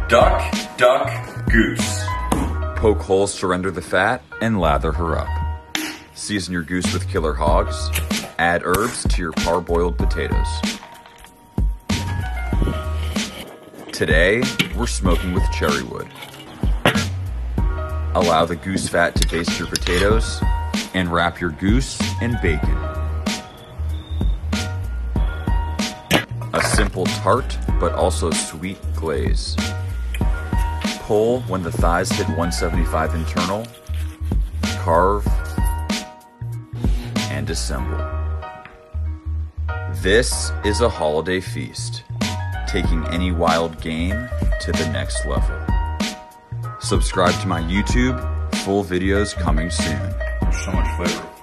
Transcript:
Duck, duck, goose. Poke holes to render the fat and lather her up. Season your goose with killer hogs. Add herbs to your parboiled potatoes. Today, we're smoking with cherry wood. Allow the goose fat to baste your potatoes and wrap your goose in bacon. A simple tart, but also sweet glaze. Pull when the thighs hit 175 internal. Carve and assemble. This is a holiday feast, taking any wild game to the next level. Subscribe to my YouTube, full videos coming soon. So much flavor.